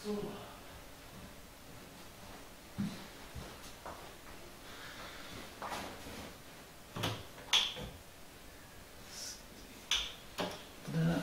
Så. Där.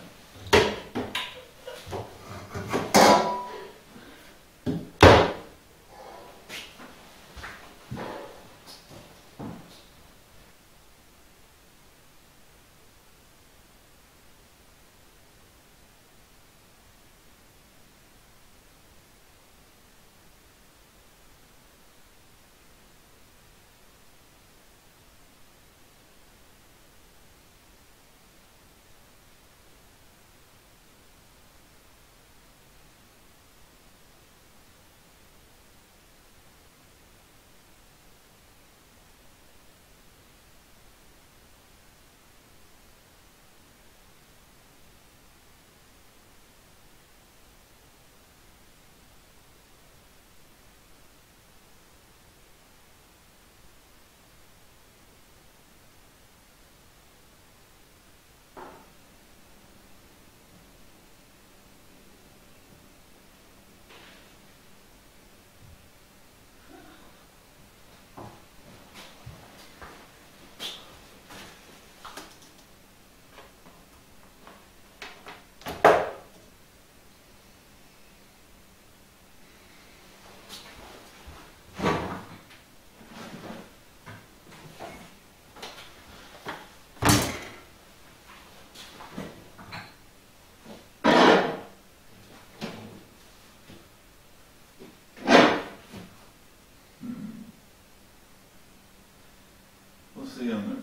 Se nu.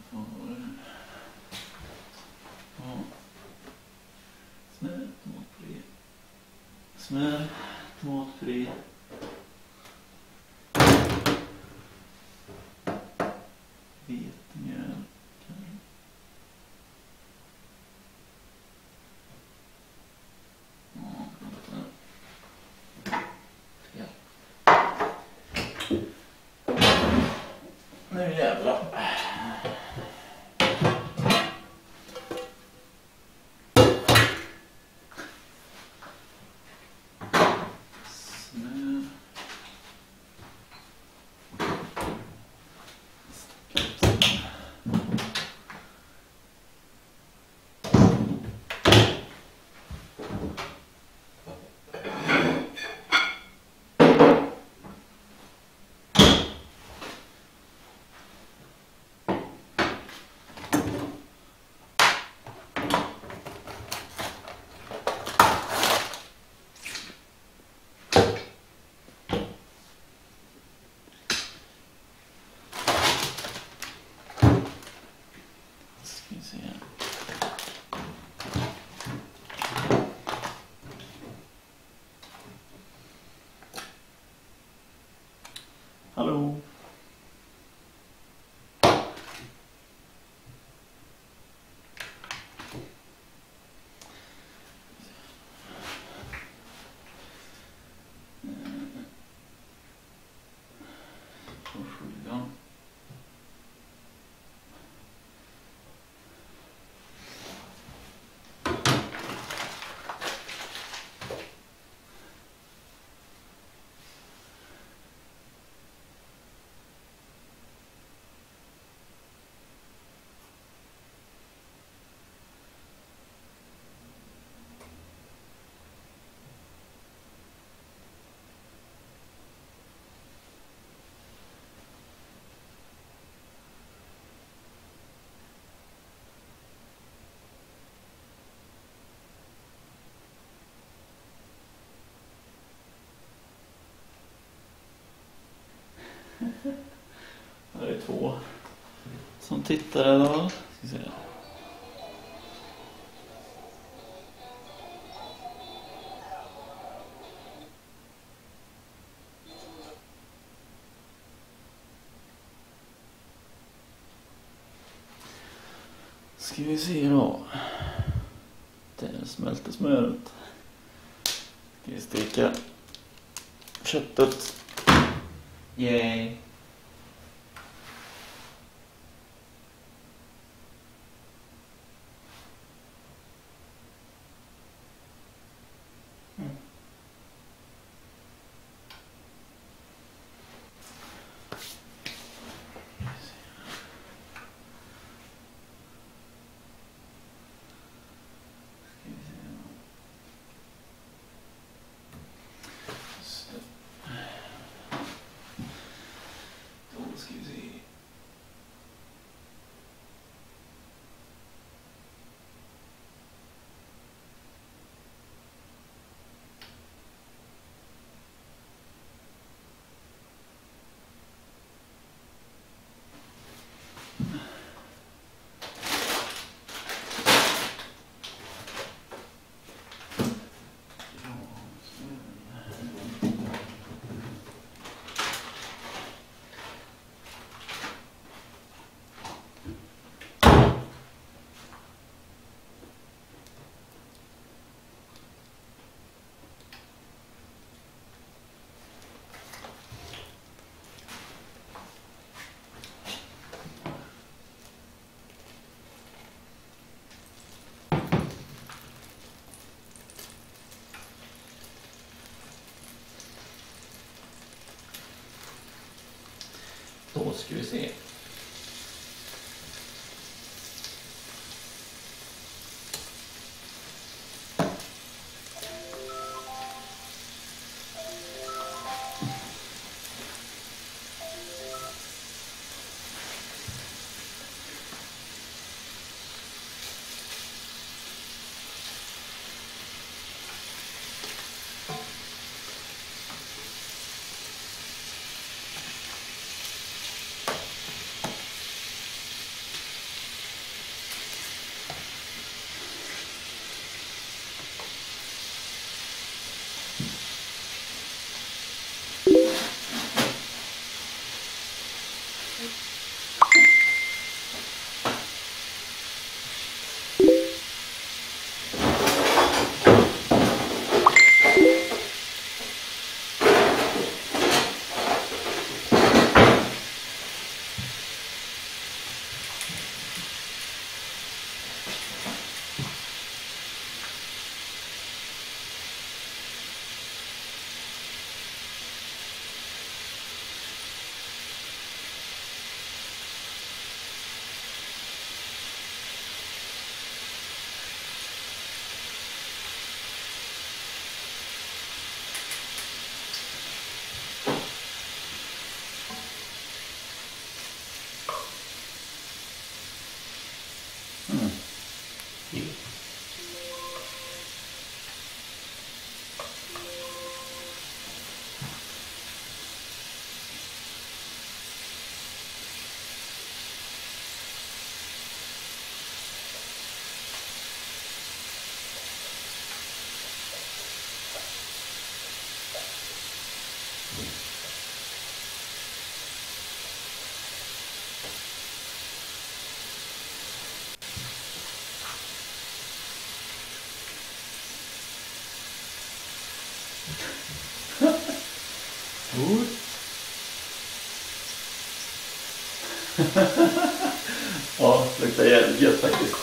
Ja. Smör, tomatpuré. Smör, tomatpuré. Vetemjöl. Nu jävlar. Smör. Hallå. Här är 2 som tittar då. Ska se. Ska vi se då. Det smälter smöret. Ska vi steka köttet. Yay. Då ska vi se. Ja, det luktar jävligt gött faktiskt.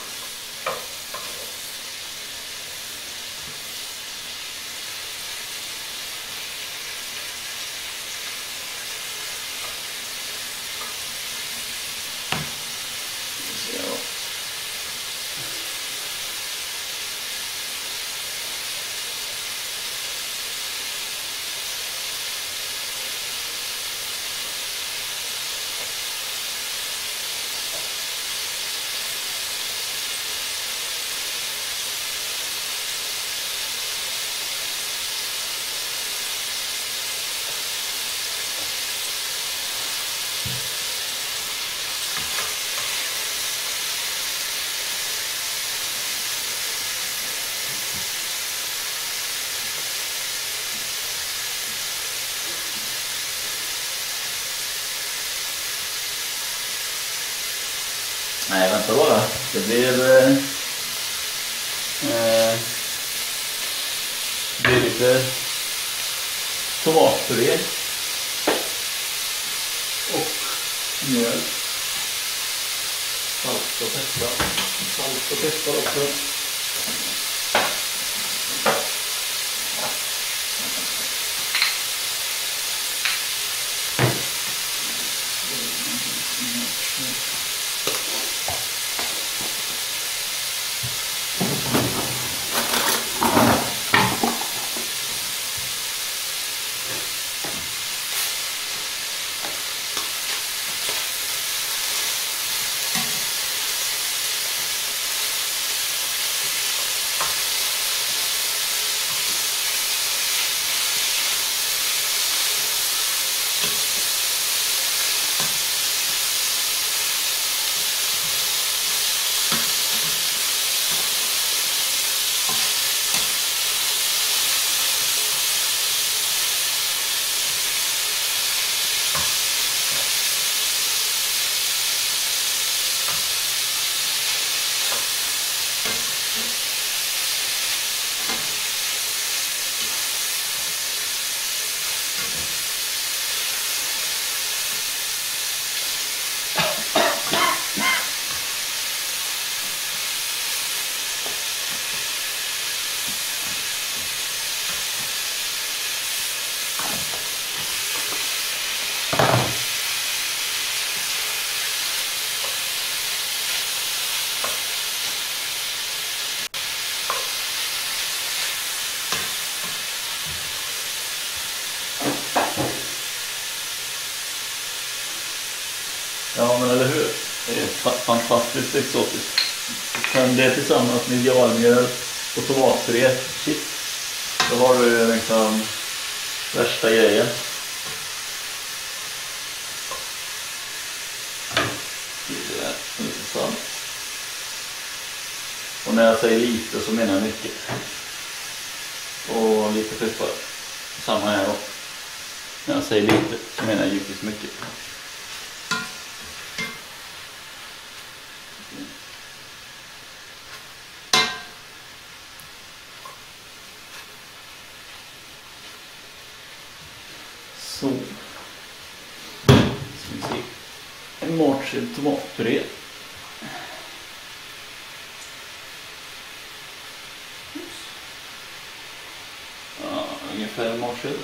Nej, vänta då. Det blir lite tomatpuré och mjöl. Salt och peppar. Salt och peppar också. Det är fantastiskt exotiskt. Men det tillsammans med idealmjöl och tomatpuré, shit. Då har du liksom värsta grejen. Det är lite salt. Och när jag säger lite så menar jag mycket. Och lite peppar. Samma här då. När jag säger lite så menar jag givetvis mycket. Så. Ska vi se. En matskild tomatpuré. Ja, ungefär en matskild.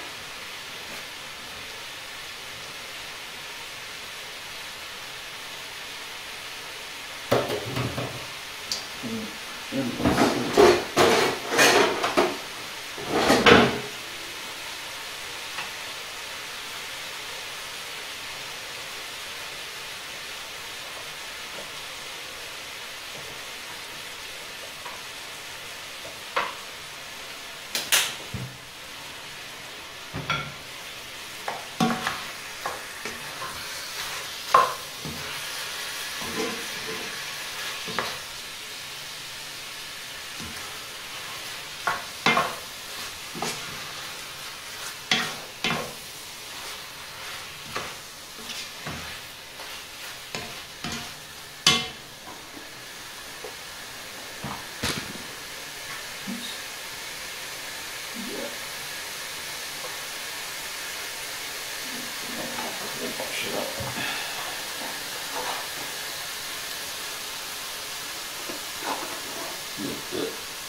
Lite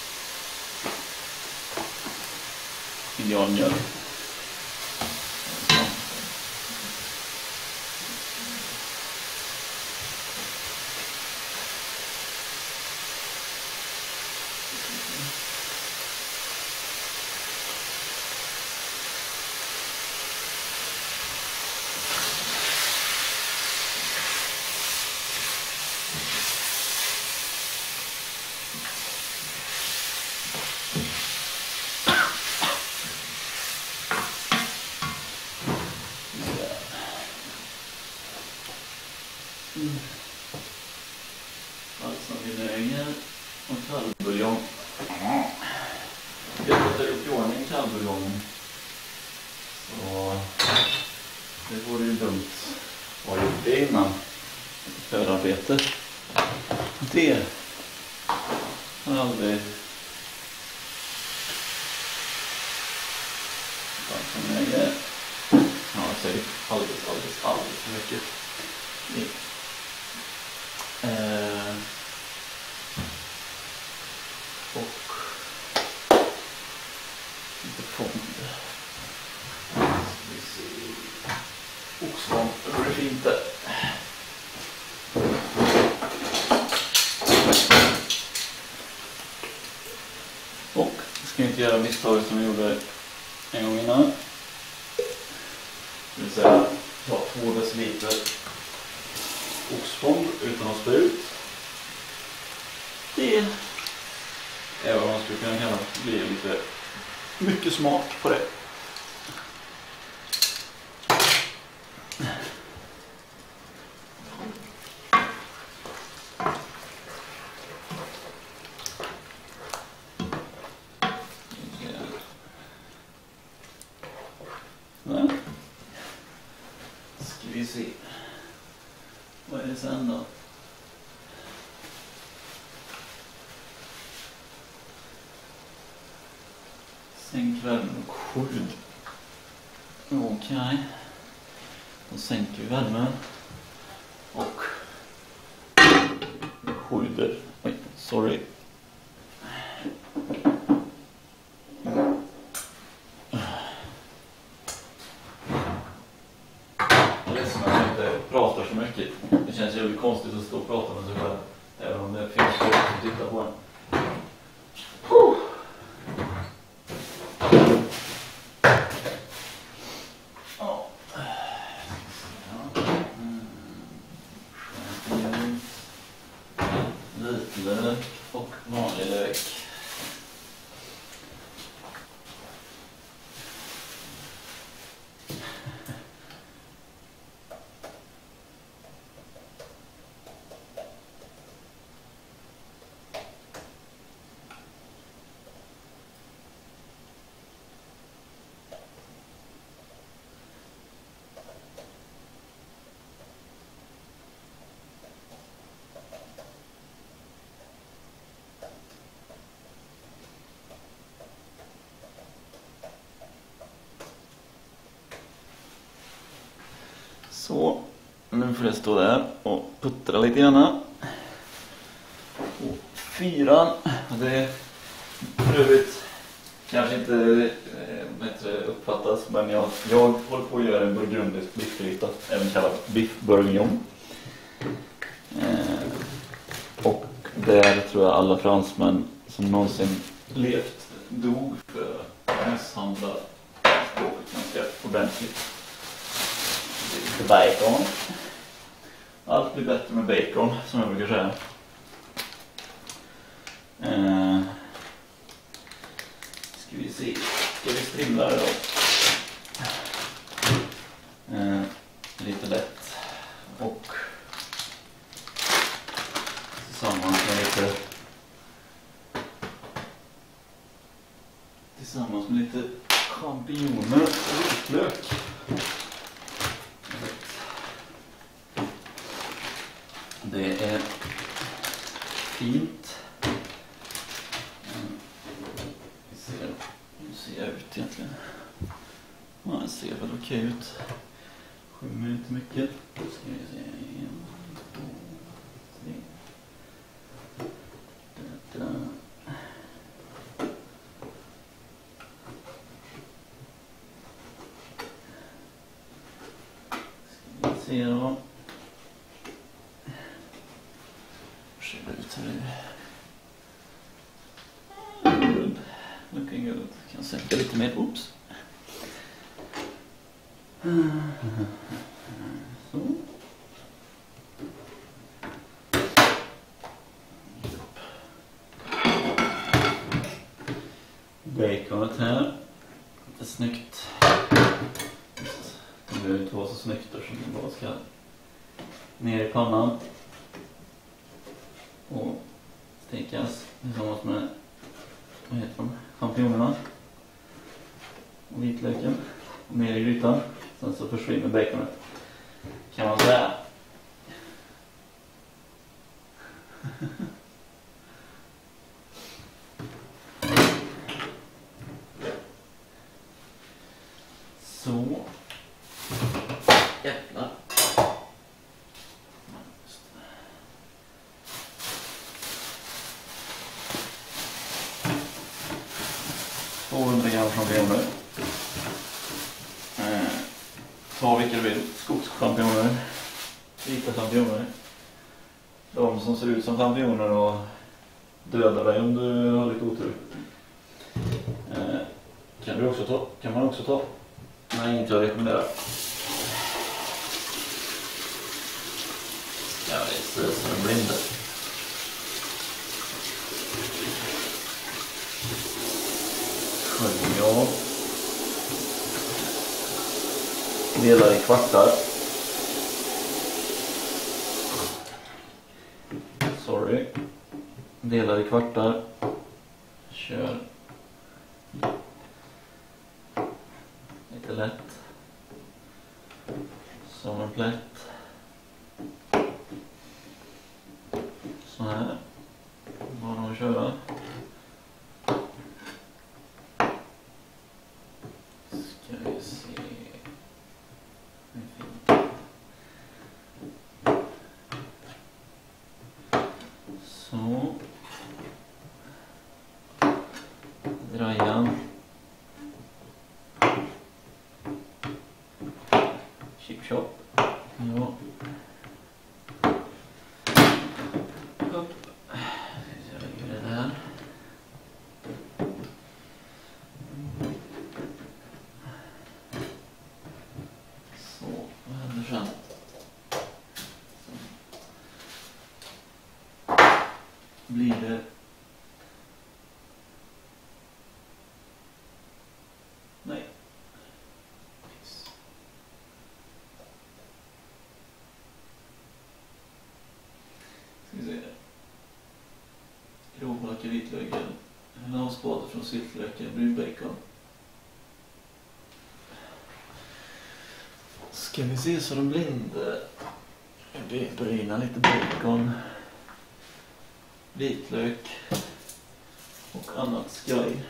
idealmjöl. Balsamvinäger och kallbuljong. Jag låter upp i ordning kallbuljongen. Så det vore ju dumt att ha gjort det innan förarbete. Det har aldrig balsamvinäger. Ja, jag säger alldeles för mycket. Och lite fond. Vi ser oxfond, det blir fint där. Och jag ska inte göra misstaget som jag gjorde en gång innan. Det vill säga ta 2 deciliter oxfond utan att spä ut. Det, även om man skulle kunna kalla det, blir lite mycket smak på det. Ska vi se. Vad är det sen då? Sänk värmen och 7. Okej. Då sänker vi värmen. Och 7. Oj, sorry. Jag är ledsen att jag inte pratar så mycket. Det känns ju konstigt att stå och prata med sig själv. Även om det finns folk som tittar på den. Så, nu får det stå där och puttra lite grann. Och 4, det är för övrigt kanske inte bättre uppfattas, men jag håller på att göra en burgundisk biffgryta, även kallad biff bourguignon. Och där tror jag alla fransmän som någonsin levt dog för att misshandla språket ganska ordentligt. Lite bacon. Allt blir bättre med bacon, som jag brukar säga. Ska vi se. Ska vi strimla det då? Lite lätt. Och tillsammans med lite champinjoner och vitlök. Det är fint. Hur ser jag ut egentligen? Ja, det ser väl okej ut. Skymmer inte mycket. Då ska vi se. 1, 2, 3. Ska vi se då. Hur ser det ut här? Good. Looking good. Kan jag sänka lite mer. Oops. Så. Baconet här. Lite snyggt. Det behöver inte vara så snyggt som det bara ska ner i pannan. Och stekas tillsammans med, vad heter de, champinjonerna och vitlöken och ner i grytan. Sen så försvinner baconet, kan man säga. Så. Jävlar. 200 gram champinjoner. Ta vilka du vill. Skogschampinjoner. Vita champinjoner. De som ser ut som champinjoner och dödar dig om du har lite otur. Kan man också ta. Nej, inte jag rekommenderar. Ja, det är så en blinde. Ja. Delar i kvartar. Sorry. Delar i kvartar. Kör. Lite lätt. Som en plätt. Så här. Bara att köra. Ska vi se. Så. Drajan. Chip chop. Ja. Upp. Jag lägger det där. Så, vad händer sen? Blir det nej. Ska vi se. Grovhackad vitlök. En avspade från syltlöken, brun bacon. Ska vi se så de blinde. Det brinner lite bacon. Vitlök. Och annat skoj.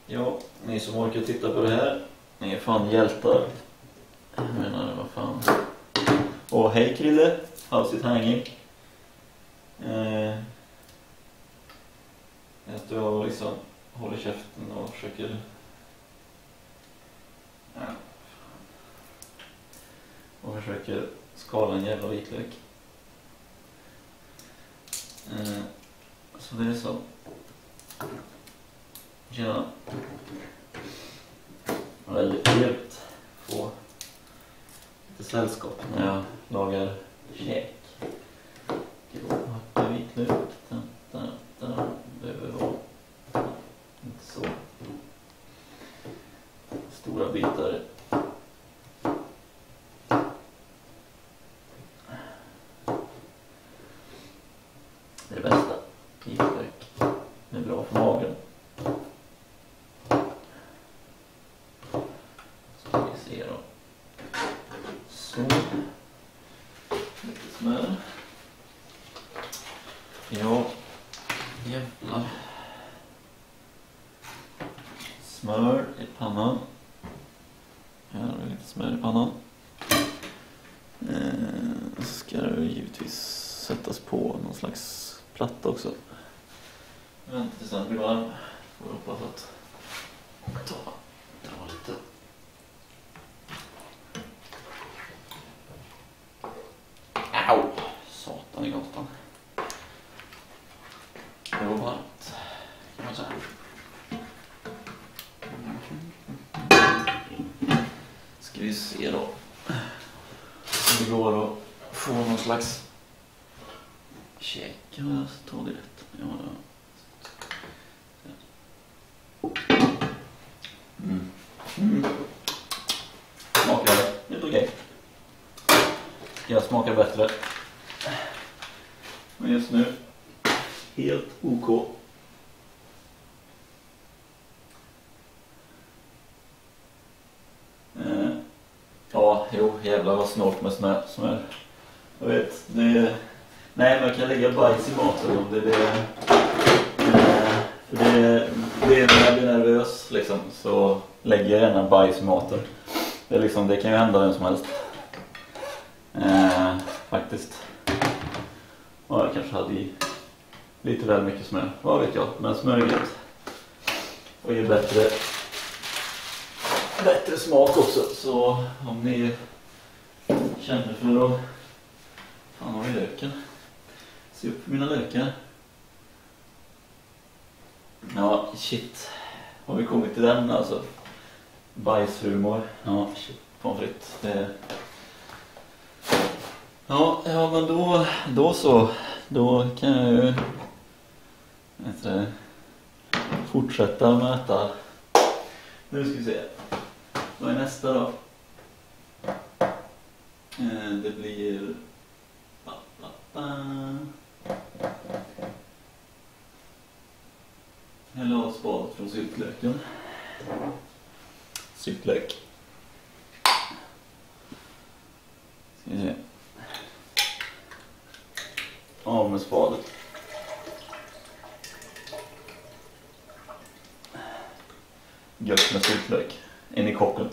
Ja, ni som orkar titta på det här, ni är fan hjältar. Jag menar, vad fan. Och hej Krille, how's it hanging? Att du liksom håller käften och försöker... Ja, och försöker skala en jävla vitlök. Så det är så. Tjena. Väldigt trevligt att få lite sällskap när jag lagar käk. Grova vitlök. Behöver vara inte så stora bitar. Det är det bästa. Vitlök. Det är bra för magen. Ska vi se då. Så. Lite smör. Ja. Jävlar. Smör i pannan. Här har vi lite smör i pannan. Ska det givetvis sättas på någon slags platta också. Vänta tills den blir varm. Får hoppas att ta lite. Au! Satan i gatan. Det var varmt. Kan man säga. Ska vi se då. Om det går att få någon slags käk. Jag tar det rätt. Ja. Smakar lite okej. Jag smakar bättre. Men just nu helt OK. Ja, jo, jävlar vad snålt med smör. Jag vet, det är... Nej, men jag kan lägga bajs i maten om det är det. För det är när jag blir nervös liksom, så lägger jag gärna bajs i maten. Det är liksom, det kan ju hända vem som helst. Faktiskt. Ja, jag kanske hade i lite väl mycket smör. Vad vet jag, men smör är gött. Och ger bättre smak också. Så om ni känner för att... Fan, har vi löken? Se upp för mina lökar. Ja, shit. Har vi kommit till den alltså? Bajshumor. Ja, shit. Pommes frites. Det... Ja, men då så. Då kan jag ju fortsätta möta. Nu ska vi se. Vad är nästa då? Det blir... Hälla av spadet från syltlöken. Syltlök. Ska vi se. Av med spadet. Gött med syltlök. In i kocken.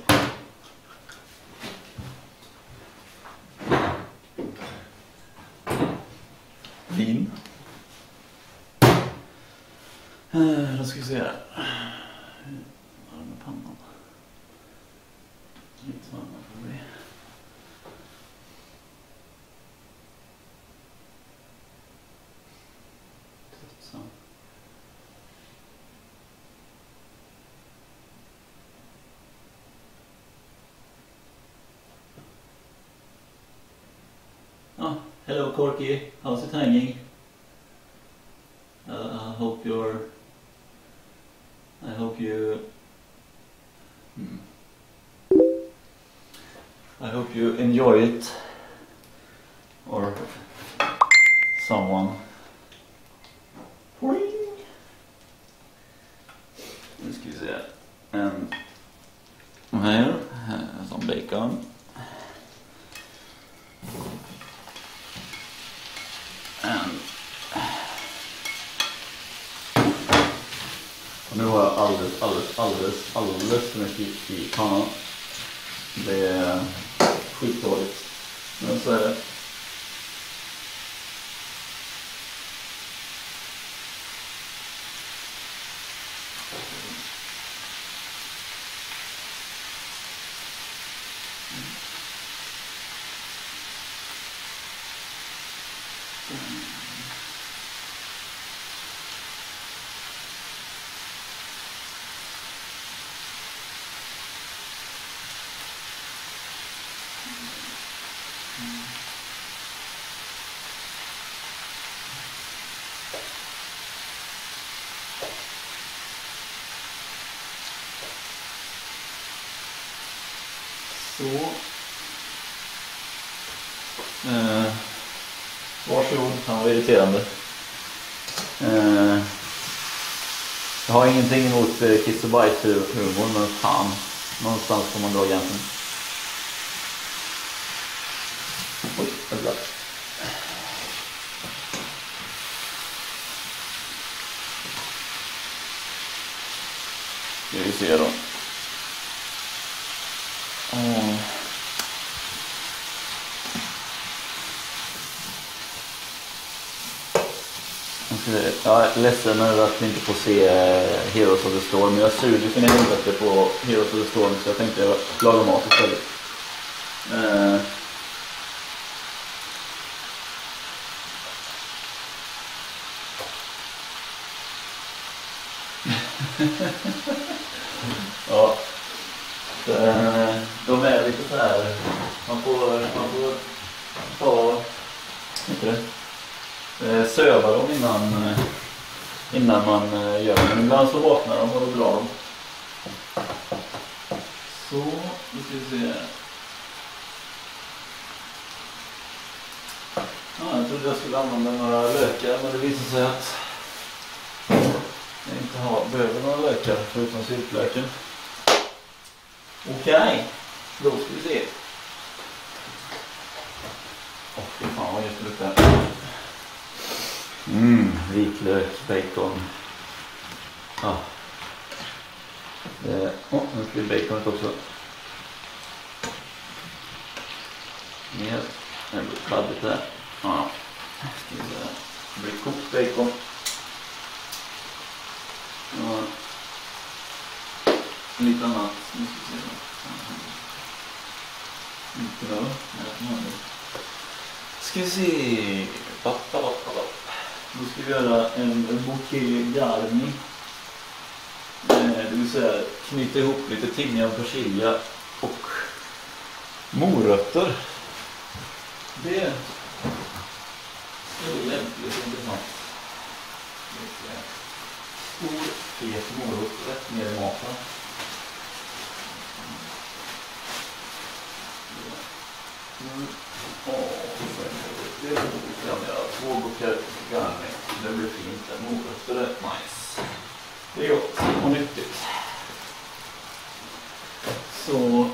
Vin. Då ska vi se här. Varm i pannan. Lite varmare får det bli. Så. Oh, hello Corky, how's it hanging? I hope you enjoy it, or someone. Nu ska vi se. Här som bacon. Och nu har jag alldeles för mycket i pannan. Det är sjukt dåligt. Men så är det. Så. Varsågod, han var irriterande. Jag har ingenting emot kiss och bajs-humor, men fan, någonstans får man dra gränsen. Oj, jävlar. Ska vi se då. Jag är ledsen över att vi inte får se Heroes of the Storm, men jag suger för helvete på Heroes of the Storm, så jag tänkte laga mat istället. Ja. De är lite så här. Man får ta, inte det? Söva dem innan man gör det. Men ibland så vaknar de och då drar de. Så, nu ska vi se. Ja, jag trodde jag skulle använda några lökar, men det visar sig att jag inte behöver några lökar förutom syltlöken. Okej, då ska vi se. Fy fan vad just det luktar. Vitlök, bacon. Ja. Nu ska vi baconet också. Mer. Det blir kladdigt där. Ja. Det blir kokt bacon. Ja. Lite annat. Nu ska vi se. Inte då. Ska vi se. Då ska vi göra en bouquet garni. Det vill säga knyta ihop lite timjan, persilja och morötter. Det är lämpligt intressant. Stor fet morot rätt ner i maten. Det är roligt att göra 2 bouquet garni. Det blir fint. Morötter är nice. Det är gott och nyttigt. Så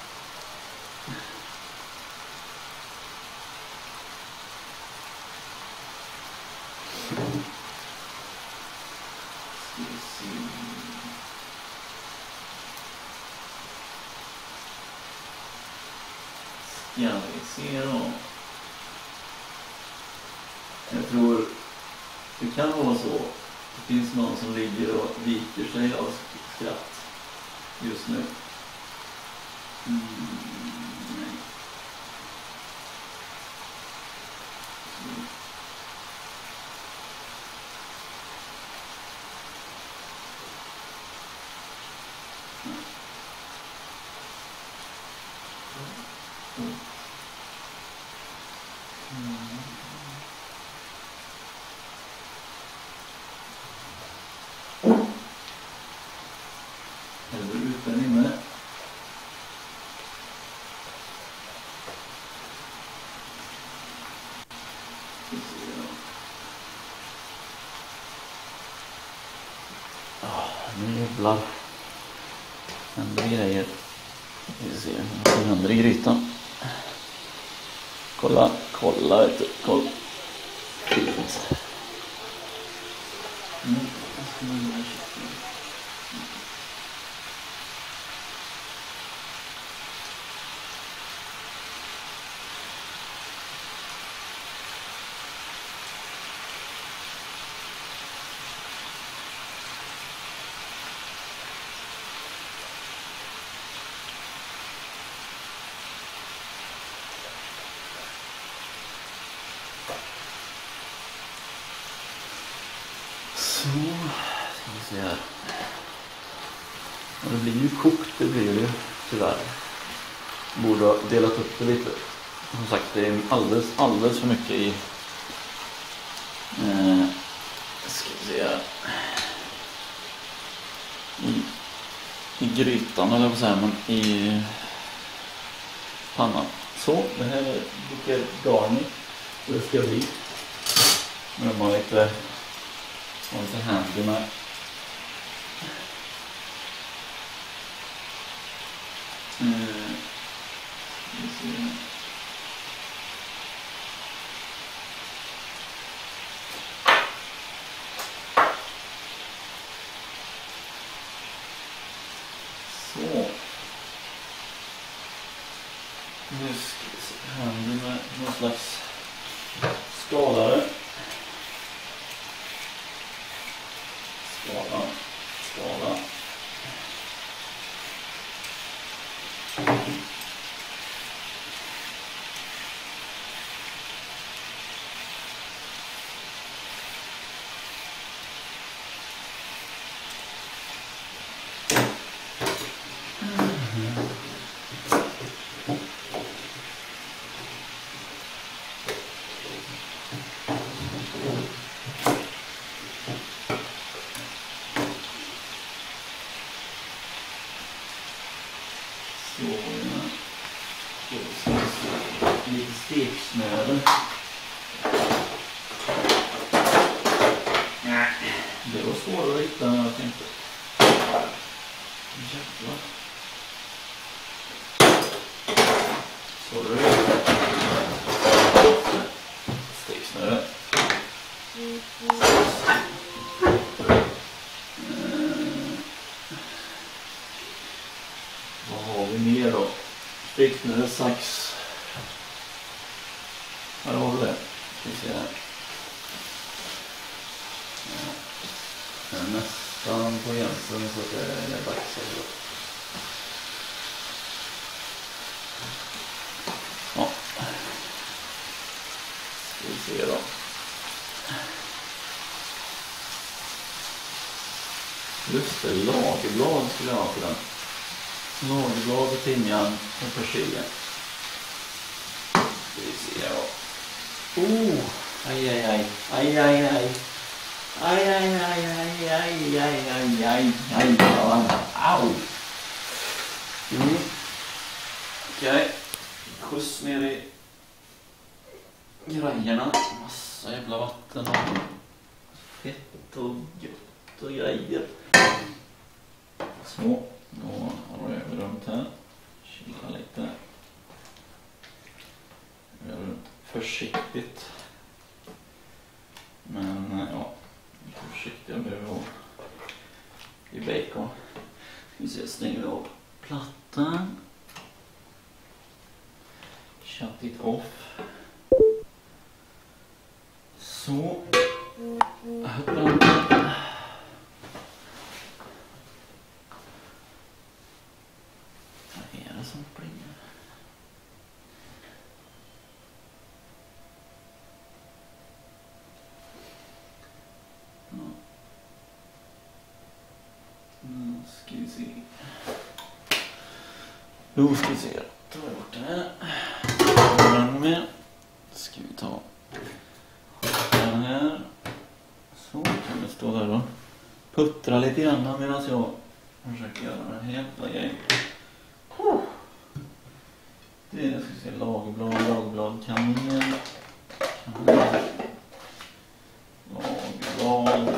ska vi se då. Jag tror det kan vara så. Det finns någon som ligger och viker sig av skratt just nu. Nej. Eller utan inne. Nu jävlar. Händer grejer. Vi ser vad händer i grytan. Kolla vet du. Kolla. Fint. Så, ska vi se här. Och det blir ju kokt, det blir det ju tyvärr. Borde ha delat upp det lite. Som sagt, det är alldeles för mycket i ska vi se här. I grytan eller vad säger man, i pannan. Så, det här är lite garnish. Det ska bli. Men de har lite handy med. Så. Nu ska vi se. Handy med någon slags skalare. Skala. Lite steksnöre. Det var svårare att hitta än jag tänkte. Jävlar. Sorry. Steksnöre. Vad har vi mer då? Steksnöre, sax. Här har vi det. Ska vi se här. Jag är nästan på gränsen så att det är dags att gå. Ja. Ska vi se då. Just det, lagerblad skulle jag ha på den. Lagerblad, timjan och persilja. Ska vi se då. Aj. Au. Okej. Skjuts ner i grejerna. Massa jävla vatten och fett och gött och grejer. Så, då har vi runt här. Chilla lite. Runt försiktigt. Men ja, försiktiga behöver vara i bacon. Vi ser, stänger vi av plattan. Shut it off. Så. Vad är det som plingar? Ska vi se. Då ska vi se. Ta bort det här. Den med. Ska vi ta den här. Så kan det stå där då. Puttra lite grann medan jag försöker göra den här jävla grejen. Det är, ska vi se, lagerblad, kanel. Lagerblad.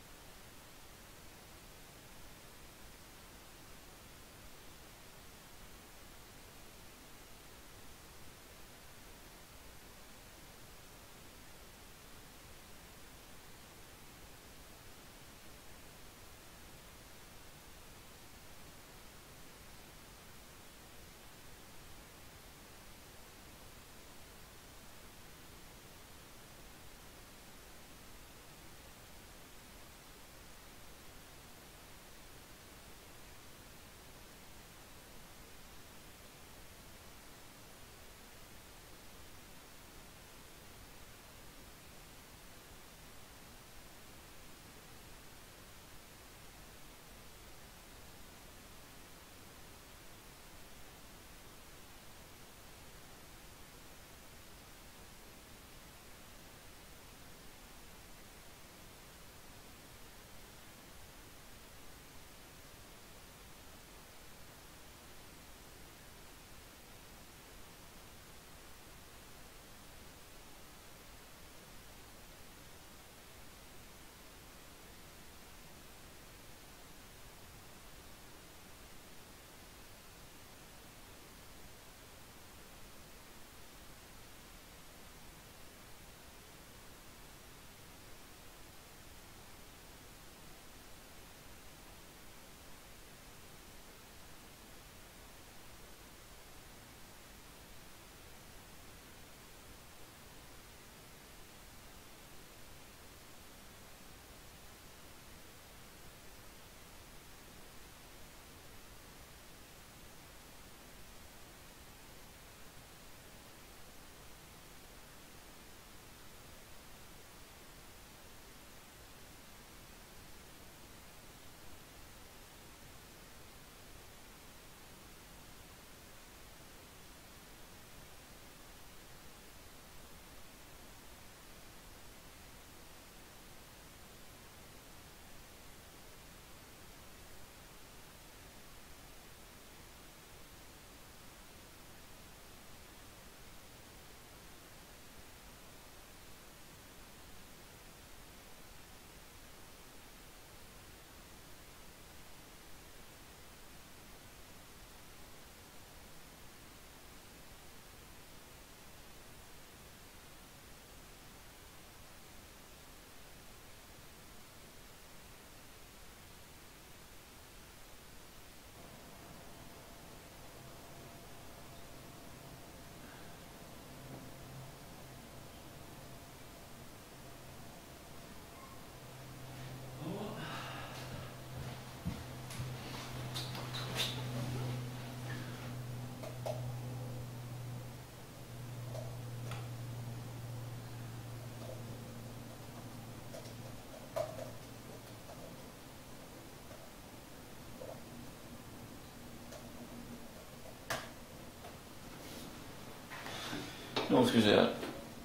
Då ska vi se här.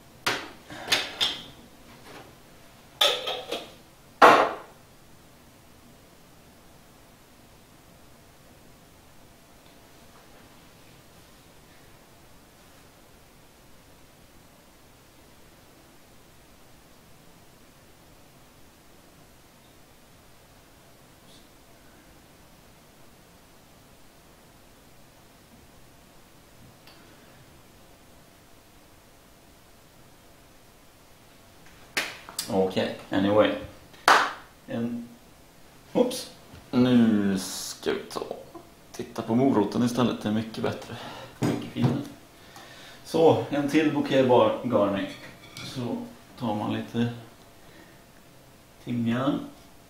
Okej, anyway. Oops. Nu ska vi titta på moroten istället. Det är mycket bättre. Mycket finare. Så, en till bouquetgarning. Så tar man lite timjan.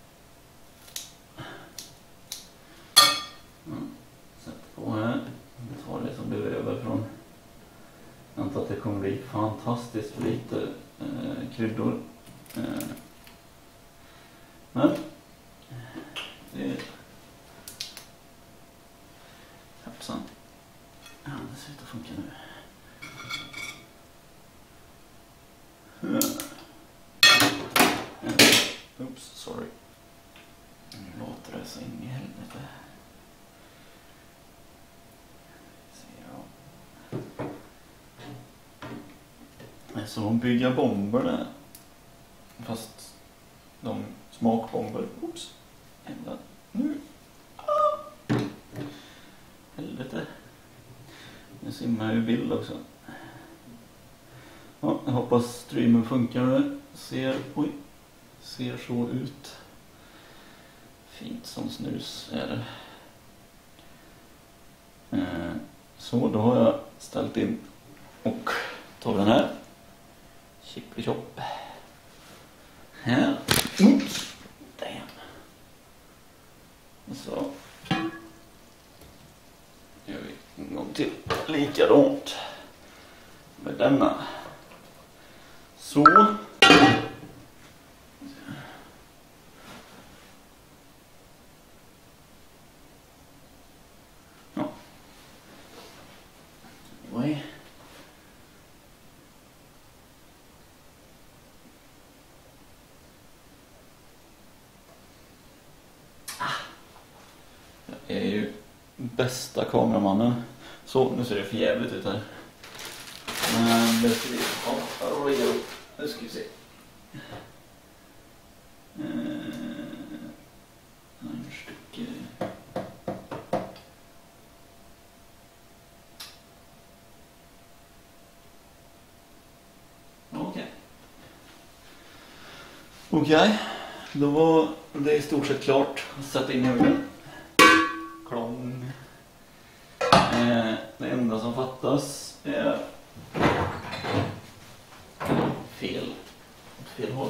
Sätter på här. Vi tar det som blir över från. Jag antar att det kommer bli fantastiskt lite kryddor. Men det hoppsan. Ja, det ser ut att funka nu. Oops, sorry. Nu låter det så in i helvete. Det är som att bygga bomber där. Fast de smakbomber. Oops. Ända nu. Helvete. Nu simmar jag i bild också. Ja, jag hoppas streamen funkar nu. Ser så ut. Fint som snus är det. Så då har jag ställt in och tar den här. Chipply-chop. Här. Oops. Damn. Så. Gör vi en gång till. Likadant. Med denna. Så. Ja. Oj. Jag är ju bästa kameramannen. Så, nu ser det för jävligt ut här. Men det ska vi rigga upp. Nu ska vi se. En stycke. Okej. Då var det i stort sett klart. Sätt in i ugnen. Klong. Det enda som fattas är fel håll.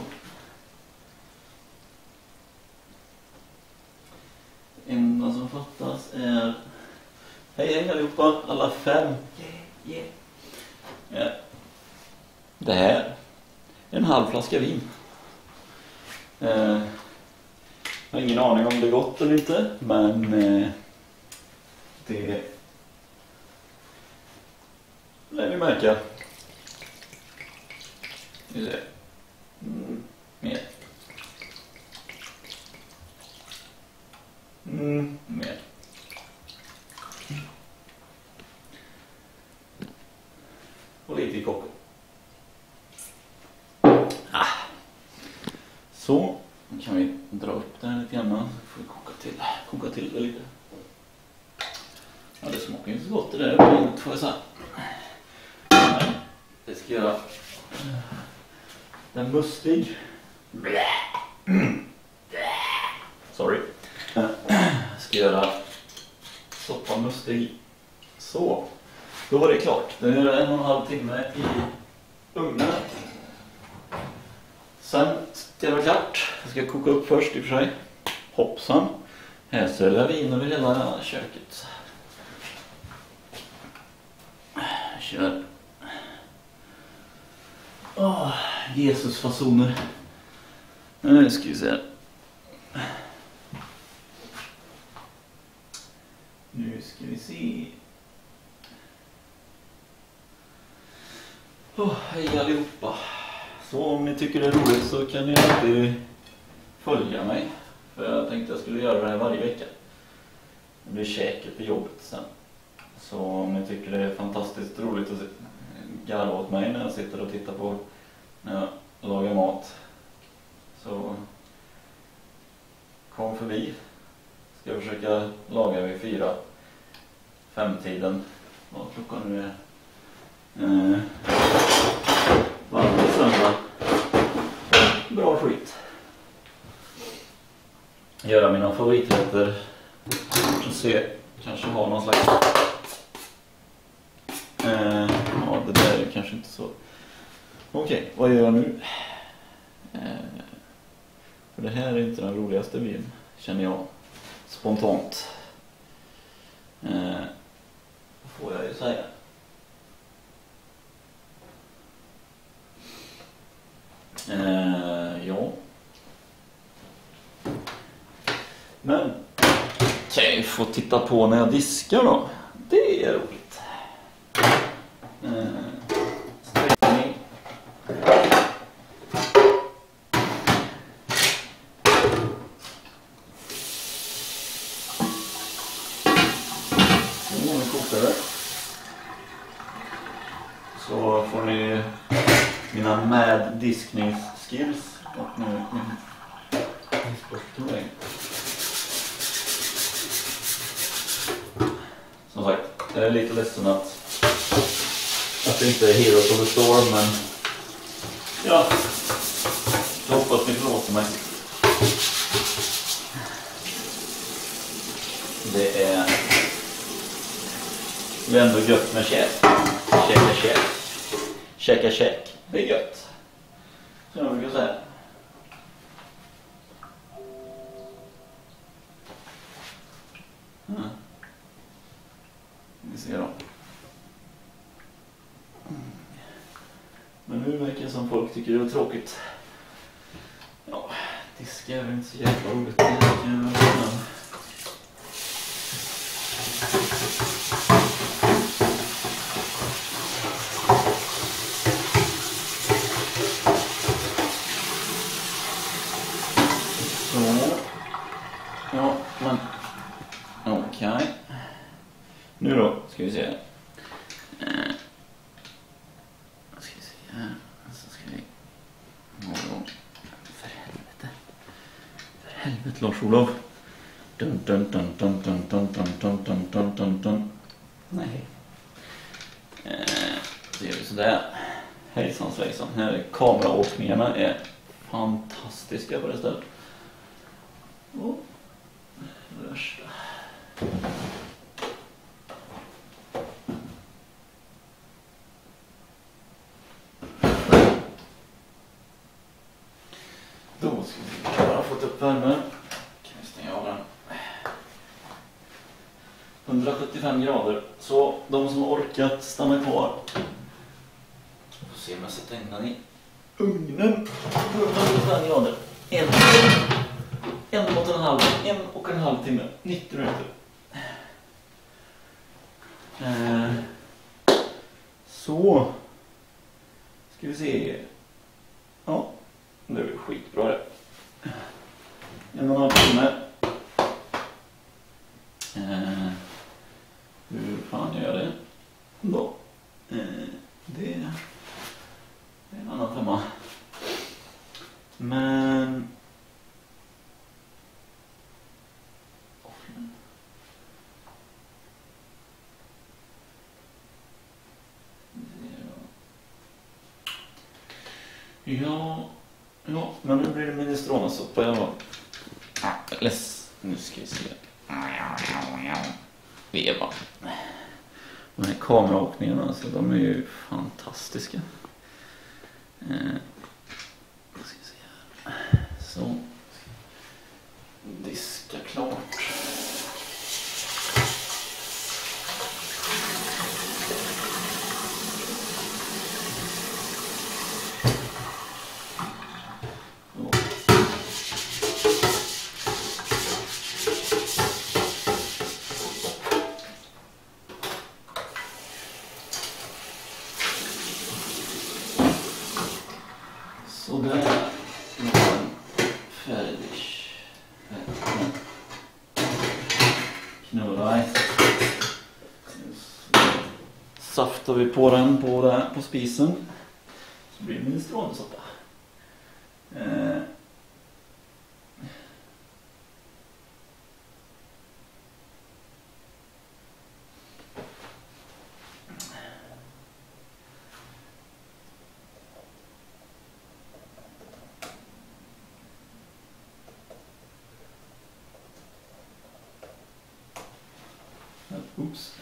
Det enda som fattas är hej allihopa, alla 5. Yeah. Det här är en halv flaska vin. Jag har ingen aning om det är gott eller inte, men det lär ni märka. Mer. Mer. Och lite i koppen. Så kan vi dra upp det här lite grann. Får vi koka till det lite. Ja, det smakar inte så gott det där. Inte får jag säga. Men det ska göra den mustig. Sorry. Ska göra soppan mustig. Så. Då var det klart. Det är 1,5 timme i ugnen. Sen ska det vara klart. Jag ska koka upp först i och för sig. Hoppsan. Här säljer vin över hela köket. Kör. Jesus fasoner. Nu ska vi se. Nu ska vi se. Hej allihopa. Så om ni tycker det är roligt så kan ni alltid följa mig. För jag tänkte jag skulle göra det här varje vecka. Det blir käket i jobbet sen. Så om ni tycker det är fantastiskt roligt att garva åt mig när jag sitter och tittar på när jag lagar mat, så kom förbi. Ska jag försöka laga vid 4-5-tiden. Vad klockan nu är. Varje söndag. Bra skit. Göra mina favoriträtter. Kanske ha någon slags... ja, det där är kanske inte så... Okej, vad gör jag nu? För det här är inte den roligaste videon, känner jag spontant. Får jag ju säga. Ja. Men kan jag få titta på när jag diskar då? Det är roligt. Sträckning. Nu kokar det. Så får ni mina med diskningsskills och nu min diskborstning. Som sagt, jag är lite ledsen att det inte är Heroes of the Storm, men ja, jag hoppas ni förlåter mig. Det är ändå gött med käk. Käka. Det är gött. Så jag brukar säga. Vi ser då. Men nu verkar det som folk tycker det är tråkigt. Ja, diska är väl inte så jävla roligt. Ja, men okej. Nu då ska vi se. Ska vi se här. Så ska vi... För helvete Lars-Olof. Dun. Nej. Så gör vi sådär. Hejsan svejsan. Här är kameraåkningarna är fantastiska på det stället. Värsta. Då ska vi bara fått upp värmen. Kan vi stänga av den. 175 grader. Så de som har orkat stanna kvar. Vi får se om jag sätter in den i ugnen. 175 grader. 1,5 timme. 90 minuter. Så. Ska vi se. Ja. Det är skitbra det. 1,5 timme. Hur fan gör jag det? Då. Det är en annan femma. Men... Ja, men nu blir det minestrone-soppa. Jag var nu ska vi se. Veva. De här kameraåkningarna, alltså, de är ju fantastiska. Ska se här. Så. Diska klart. knurrar. Saftar vi på den på spisen. Så blir det minestronsoppa. Oops.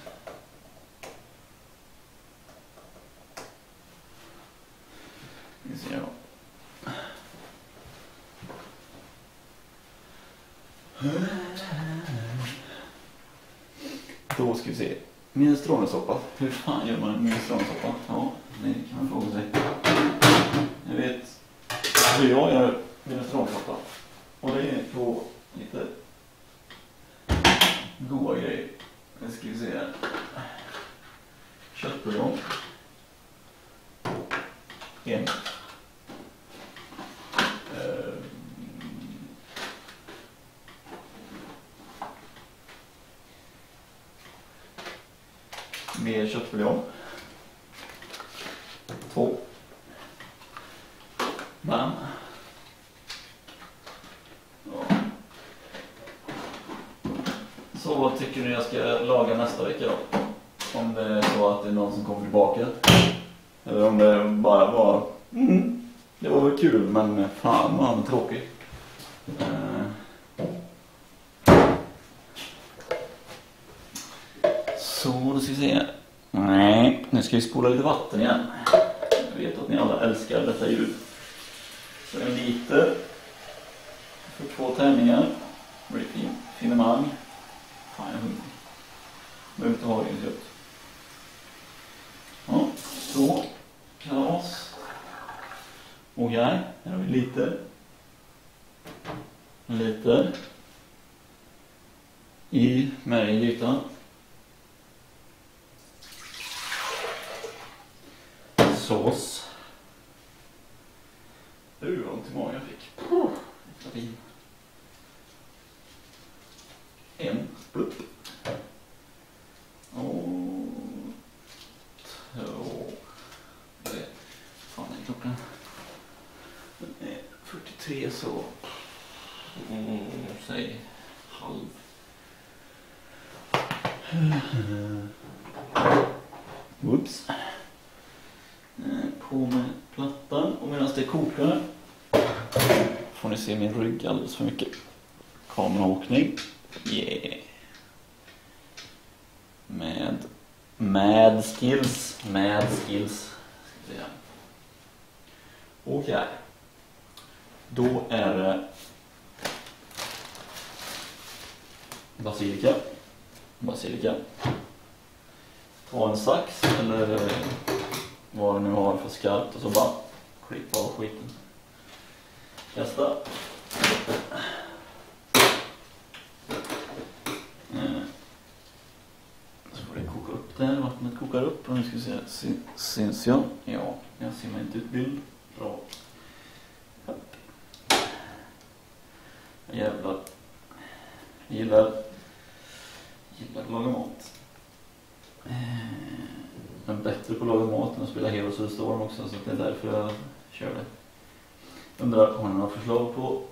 Vi ser då. Då ska vi se. Minestronesoppa. Hur fan gör man en minestronesoppa? Ja, det kan man fråga sig. Jag vet hur jag gör minestronesoppa. Och det är på lite goda grejer. Nu ska vi se här. Köttbuljong. En. Mer köttbuljong. 2. Bam. Ja. Så vad tycker ni jag ska laga nästa vecka då? Om det är så att det är någon som kommer tillbaka. Eller om det bara var... det var väl kul, men fan vad han är tråkig. Så, då ska vi se. Nej, nu ska vi spola lite vatten igen. Jag vet att ni alla älskar detta ljud. Så en liter. För 2 tärningar. Det blir finemang. Fan, jag är hungrig. Behöver inte ha det gött. Ja, så. Kalas. Och här har vi liter. I med i grytan. Sås. Vad ont i magen jag fick. En plupp. Och 2. Fan, är klockan. Den är 43 så. Säg halv. Whoops. På med plattan. Och medan det kokar får ni se min rygg alldeles för mycket. Kameraåkning. Yeah. Med skills. Okej. Då är det basilika. Ta en sax eller vad du nu har för skarpt och så bara klippa av skiten. Kasta. Så får det koka upp där. Vattnet kokar upp. Och nu ska vi se. Syns jag? Ja, jag ser mig inte ut bild. Bra. Jävlar. Gillar att laga mat. Jag är bättre på att laga mat än att spela Heroes of the Storm också, så det är därför jag kör det. Undrar om ni har några förslag på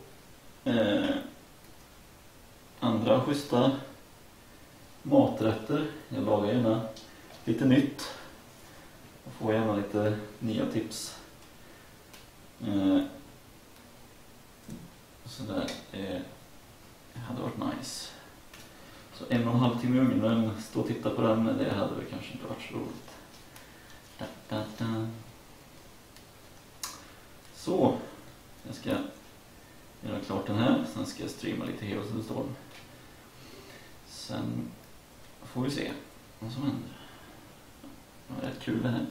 andra schyssta maträtter. Jag lagar gärna lite nytt. Jag får gärna lite nya tips. Så där hade varit nice. Så 1,5 timme i ugnen, stå och titta på den, det hade väl kanske inte varit så roligt. Så, jag ska göra klart den här, sen ska jag streama lite Heroes of the Storm. Sen får vi se vad som händer. Det var rätt kul det här.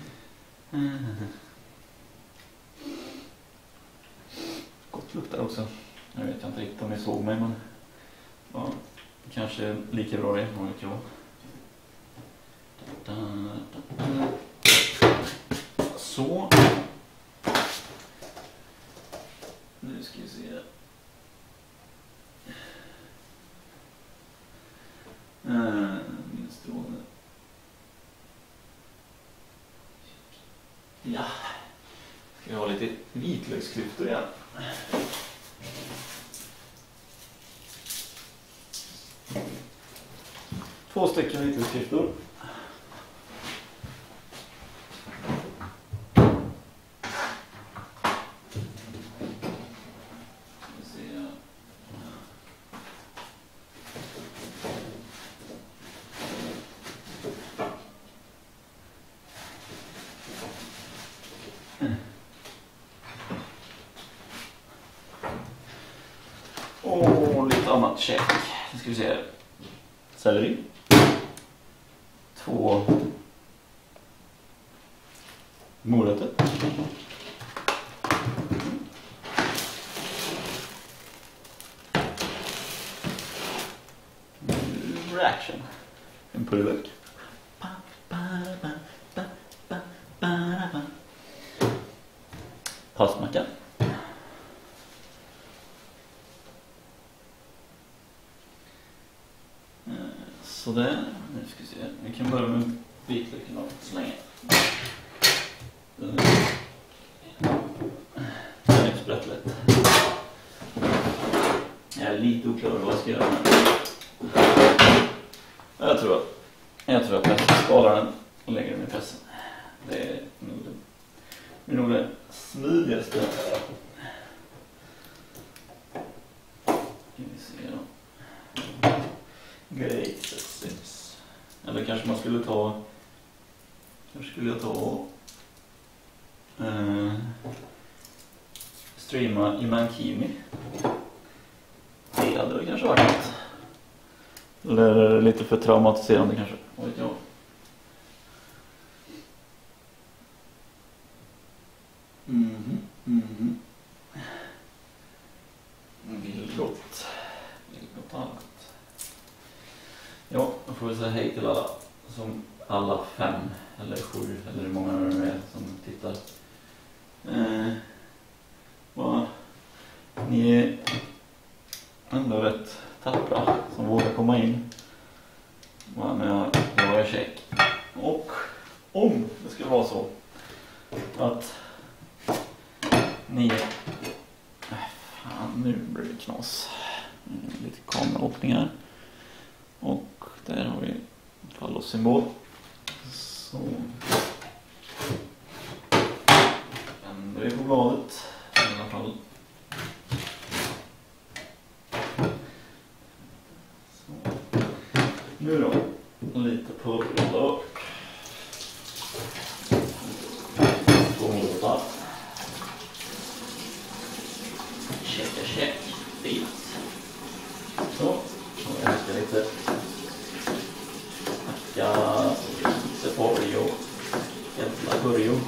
Gott luktar också. Jag vet inte riktigt om ni såg mig, men ja, kanske lika bra det, vad vet jag. Så. Nu ska vi se. Ja, ska vi ha lite vitlöksklyftor igen. Två stycken vitlöksklyftor. Och lite annat check. Nu ska vi se. Selleri. 2 morötter. Reaction. En purjolök. Pastmacka. Så där, nu ska vi se. Vi kan börja med vitlöken då, så länge. Den är sprättlätt. Jag är lite oklar vad jag ska göra med den. Jag tror att jag skalar den och lägger den i pressen. Det är nog det smidigaste. Ska vi se då. Great success. Eller kanske man skulle ta... Kanske skulle jag ta... streama i Mankini. Det hade det kanske varit något. Eller lite för traumatiserande kanske. Vad vet jag. Vilgot annat. Ja, då får vi säga hej till alla 5 eller 7 eller hur många det är som tittar. Ni är ändå rätt tappra som vågar komma in. När jag är check. Och om det skulle vara så att ni... Fan, nu blir det knas. Lite kameraöppningar. Och där har vi fallossymbol. Så vänder vi på bladet i alla fall. Så. Nu då, lite purjolök. 2 morötter. Check. Fint. Så, och jag ska lite hacka separio. Jävla burjo.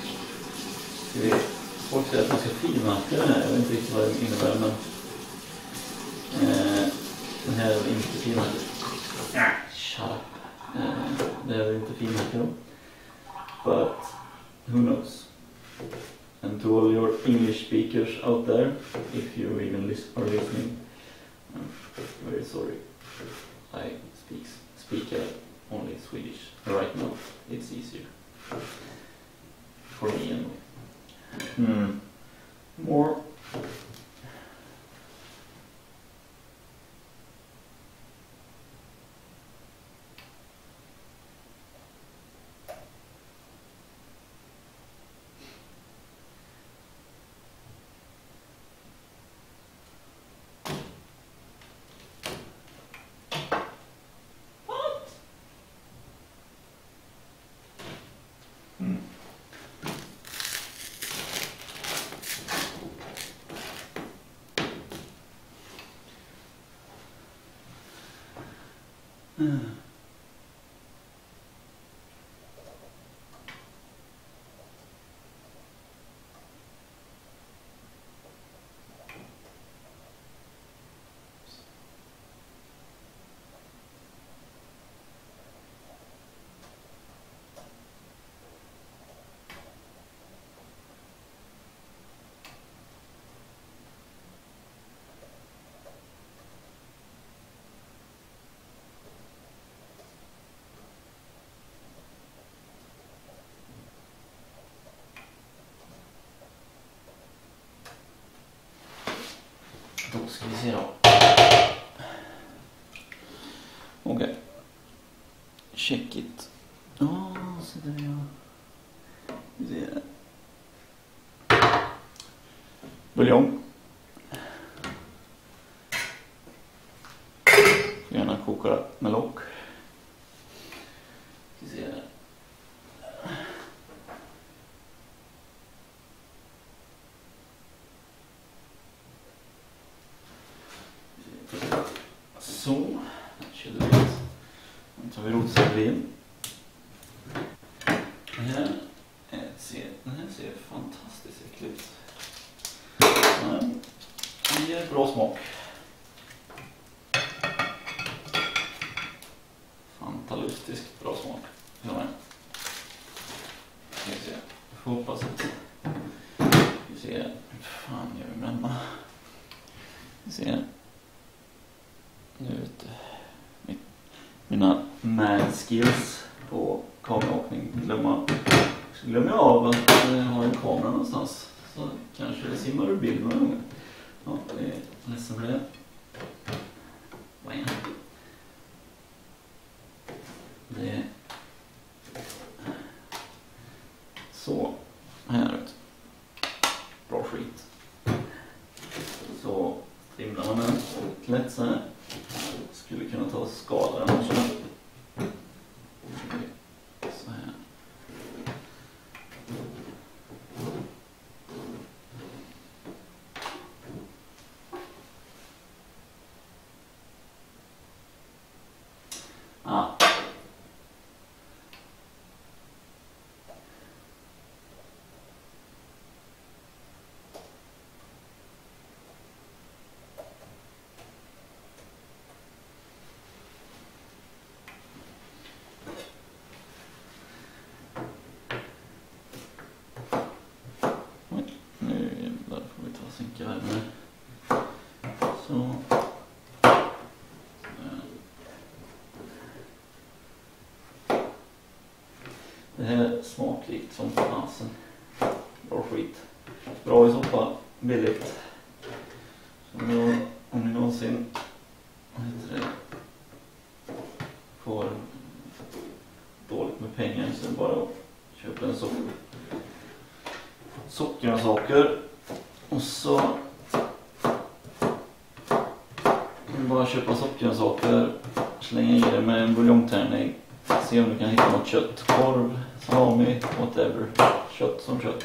Folk säger att man ska finhacka den här. Jag vet inte riktigt vad det innebär, men den här är inte finhackad. Shut up. Det är inte finhackad då. But who knows? And to all your English speakers out there, if you even are listening, I'm very sorry. I speak only Swedish right now. It's easier for me anyway. More. ska vi se då. Okej. Check it. Så där ja. Vi ser. Buljong. Gärna koka med lock. Vi ser. Så, körde vi ut. Nu tar vi rotsellerin. Den här ser fantastiskt äckligt ut. Den ger bra smak. Fantastiskt bra smak. Ja, vi ser. Jag får hoppas att vi ser. Hur fan gör vi med den? Vi ser. Nu vet du. Mina mad skills på kameraåkning glömmer jag av att jag har en kamera någonstans. Så kanske det simmar ur bild några gånger. Ja, det är ledsen för det. Det är så här ut. Bra skit. Så trimlar man den och lätt så här. Skulle kunna ta och skala den också. Så här. Sänka värmen. Så. Det här är smakrikt som fasen. Bra skit. Bra i soppa. Billigt. Så om ni någonsin får dåligt med pengar så är det bara att köpa en sockersaker. Och så bara köpa sockersaker, slänga i det med en buljongtärning, se om du kan hitta något kött, korv, salami, whatever, kött som kött.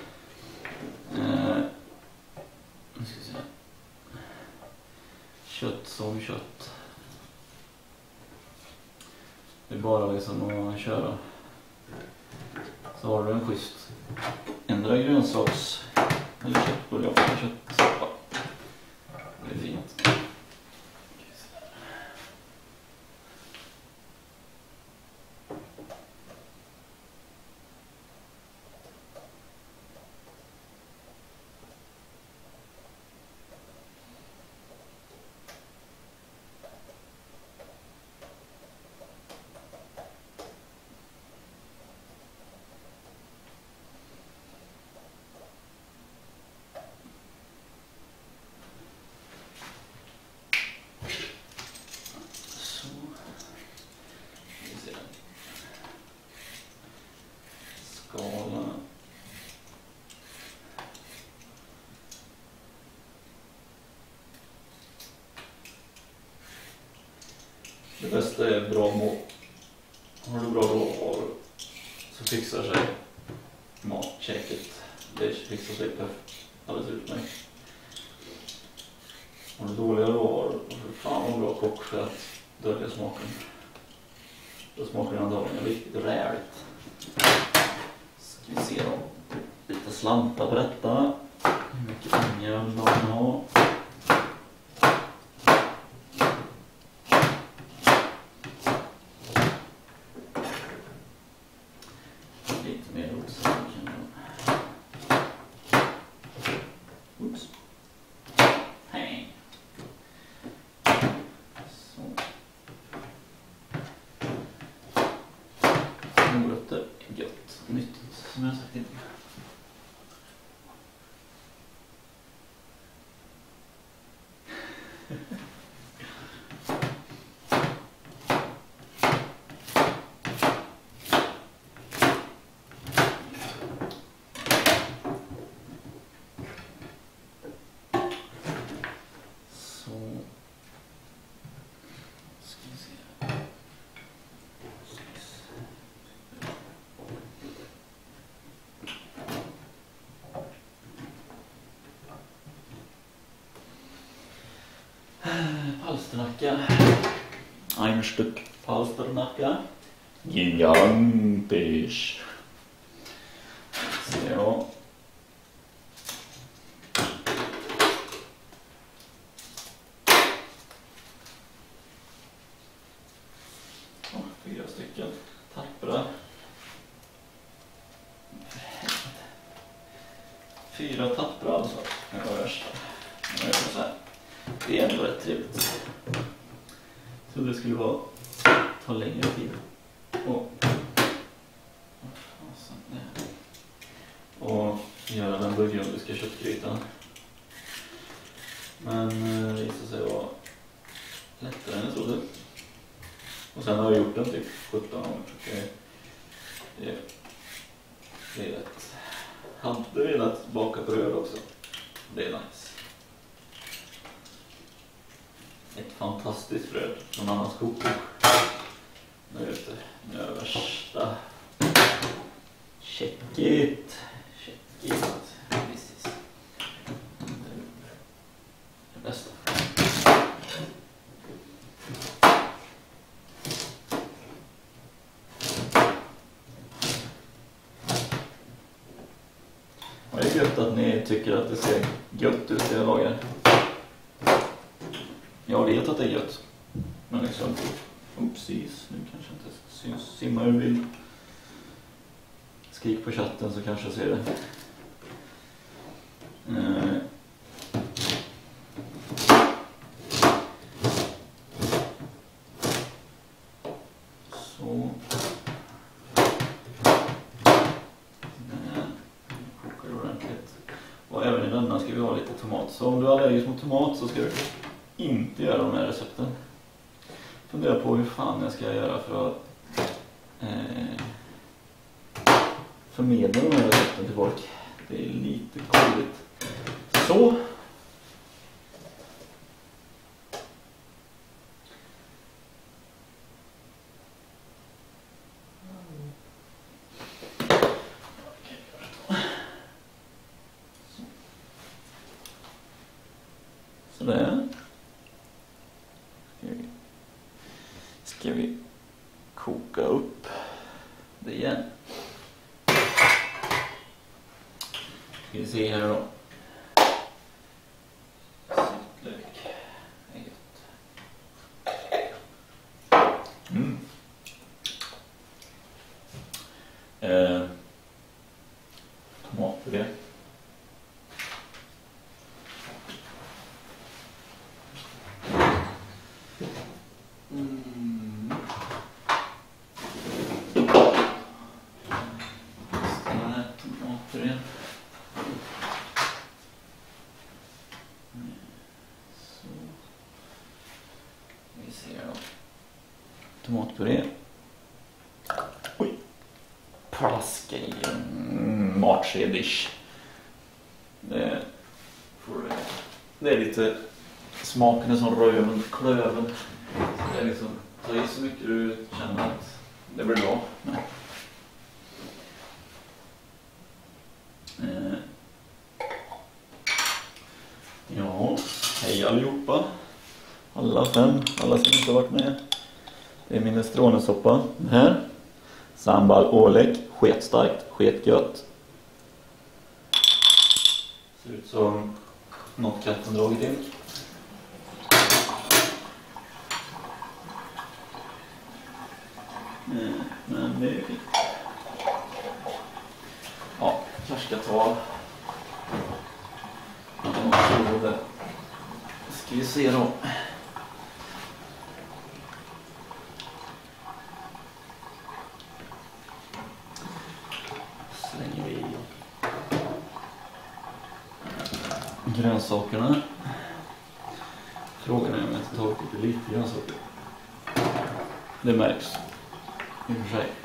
Nu ska vi se. Kött som kött. Det är bara liksom att köra. Så har du en schysst ändra grönsaks eller köttbuljong eller köttsoppa. Det är fint. Skala. Det bästa är bra mått. Har du bra råvaror så fixar sig matchecket. Det fixar sig alldeles utmärkt. Har du dåliga råvaror så får du fan vara bra kock för att dölja smaken. Då smakar den antagligen riktigt räligt. Ska vi se då. Lite slantar på detta. Hur mycket mjöl vill man ha? Lite mer rotselleri kan jag. Oops. Hej. Så. Morötter är gött. Nyttigt som jag sagt innan. Palsternacka. Ein Stück Palsternacka. Gigantisch. Ser jag. Oh, 4 stycken tappra. 4 tappra alltså. Det var värsta. Det är ändå rätt trevligt. Så det skulle vara ta längre tid. Och göra den burgundiska köttgrytan. Men det visade sig vara lättare än jag trodde. Och sen har jag gjort den typ 17 gånger. Det är lätt. Hade velat baka bröd också. Det är nice. Ett fantastiskt bröd från Annas kokbok. Nu vet du, nu är det värsta. Check it. Precis. Det bästa. Och det är gött att ni tycker att det ser gött ut i lagar. Jag vet att det är gött. Men liksom, precis, nu kanske inte syns. Simma hur du vill. Skrik på chatten så kanske jag ser det. Så. Kokar ordentligt. Och även i denna ska vi ha lite tomat. Så om du är allergisk mot tomat så ska du inte göra de här recepten. Fundera på hur fan jag ska göra för att förmedla de här recepten till folk. Det är lite konstigt. Så. Sådär. Ska vi koka upp det igen. Ska vi se här då. Syltlök. Det är gött. Tomatpuré. Tomatpuré. Oj. Plaska i en matskedish. Det är lite smaken är som röven, klöven. Det är liksom, ta i så mycket du känner att det blir bra. Ja, hej allihopa. Alla 5, alla som inte varit med. Det är minestronesoppa här. Sambal ålägg, sketstarkt, sketgött. Ser ut som något katten dragit in. Men det är fint. Ja, kanske ska ta. Ska vi se då. Slänger vi grönsakerna. Frågan är om jag inte tagit upp lite grönsaker. Det märks i och för sig.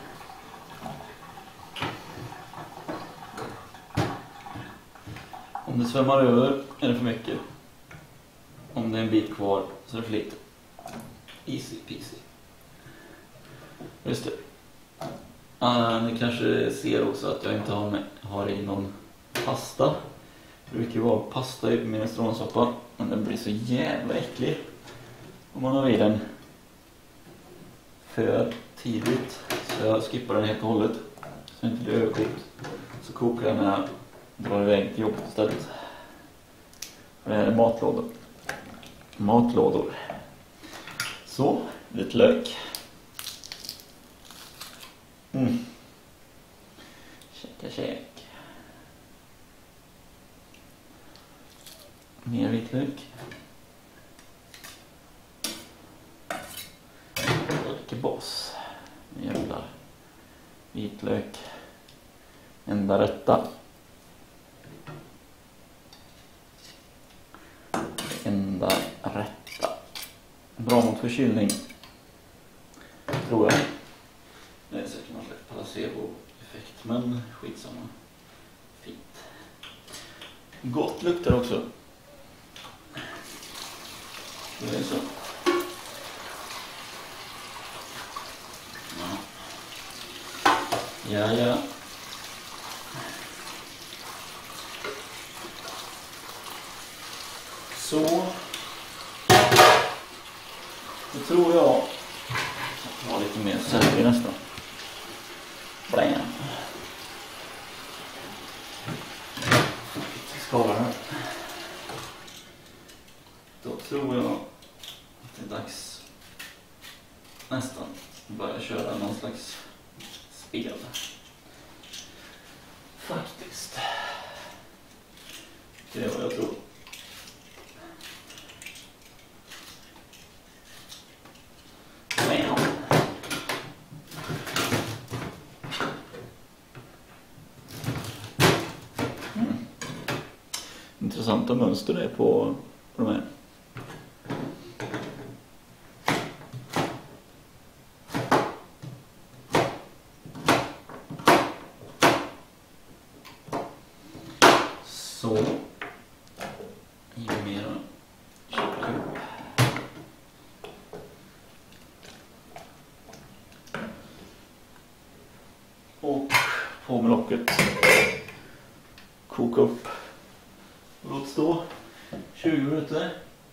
Om det svämmar över är det för mycket. Om det är en bit kvar så är det för lite. Easy peasy. Just det. Ni kanske ser också att jag inte har i någon pasta. Det brukar vara pasta i minestronsoppa, men den blir så jävla äcklig. Om man har i den för tidigt så jag skippar den helt och hållet så inte blir överkokt. Så kokar jag när jag drar iväg till jobbet istället. Och det här är matlådor. Så, lite lök. Käk. Mer vitlök. Och lite bas. Jävlar. Vitlök. Enda rätta. Bra mot förkylning. Tror jag. Det är säkert någon slags placebo-effekt. Men skitsamma. Fint. Gott luktar också. Det är så. Ja. Så. Då tror jag kan ha lite mer selleri nästan. Blam. Skala här. Då tror jag att det är dags nästan börja köra någon slags spel. Faktiskt. Det är vad jag tror. Intressanta mönster det är på de här. Så. I mera köttkupp. Och på med locket. Koka upp. Låt stå 20 minuter.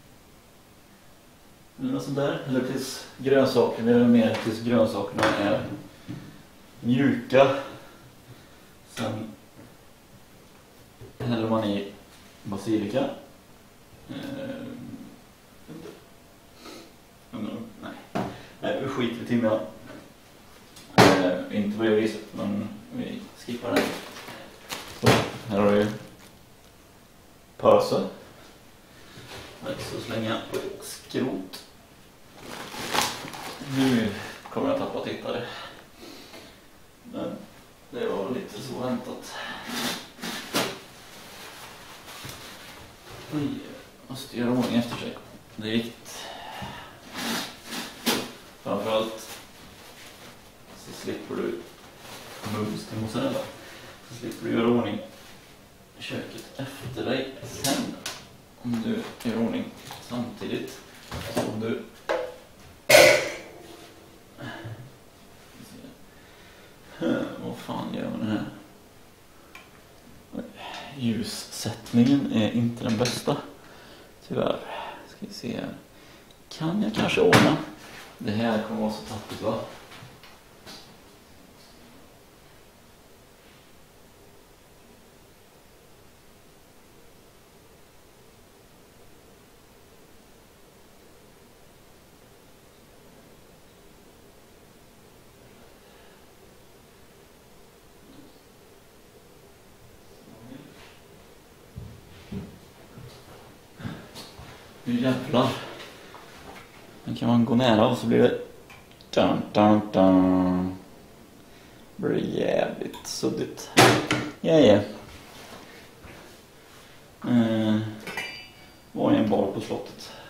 Eller något sånt där. Eller tills grönsakerna, eller mer tills grönsakerna är mjuka. Sen häller man i basilika. Nej, vi skiter i timjan. Inte vad jag visat, men vi skippar den. Så, här har vi pöse. Så slänga skrot. Nu kommer jag tappa tittare. Men det var lite så väntat. Oj, måste göra ordning efter sig. Det är viktigt. Framförallt så slipper du mums till mozzarella. Så slipper du göra ordning köket efter dig sen. Om du gör ordning samtidigt som du vad fan gör man den här? Ljussättningen är inte den bästa. Tyvärr. Ska vi se här. Kan jag kanske ordna? Det här kommer vara så tappigt, va? Nu jävlar. Men kan man gå nära och så blir det dun. Blir jävligt suddigt. Ja. Var är en bar på slottet?